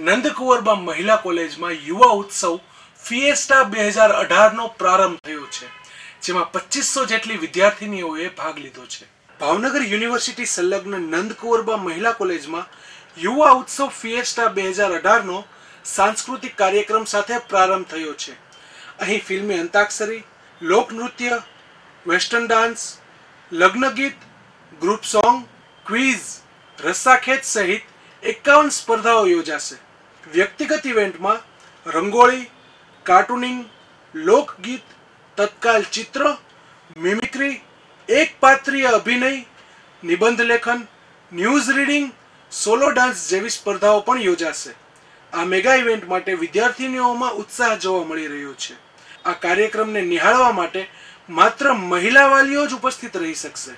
નંદકુંવરબા મહિલા કોલેજમાં યુવા ઉત્સવ ફિએસ્ટા 2018 નો પ્રારંભ થયો છે, જેમાં 2500 જેટલી વિદ્યાર્થીનીઓએ ભાગ લીધો છે. ભાવનગર યુનિવર્સિટી સંલગ્ન નંદકુંવરબા મહિલા કોલેજમાં યુવા ઉત્સવ ફિએસ્ટા 2018 નો સાંસ્કૃતિક કાર્યક્રમ સાથે પ્રારંભ થયો છે. અહીં ફિલ્મી અંતાક્ષરી, લોકનૃત્ય, વેસ્ટર્ન ડાન્સ, લગ્ન ગીત, ગ્રુપ સોંગ, ક્વિઝ, રસ્સાખેંચ સહિત 51 સ્પર્ધાઓ યોજાશે. વ્યક્તિગત ઇવેન્ટમાં રંગોળી, કાર્ટૂનિંગ, લોકગીત, તત્કાલ ચિત્ર, મિમિક્રી, એકપાત્રીય અભિનય, નિબંધ લેખન, ન્યૂઝ રીડિંગ, સોલો ડાન્સ જેવી સ્પર્ધાઓ પણ યોજાશે. આ મેગા ઇવેન્ટ માટે વિદ્યાર્થીનીઓમાં ઉત્સાહ જોવા મળી રહ્યો છે. આ કાર્યક્રમને નિહાળવા માટે માત્ર મહિલા વાલીઓ જ ઉપસ્થિત રહી શકશે.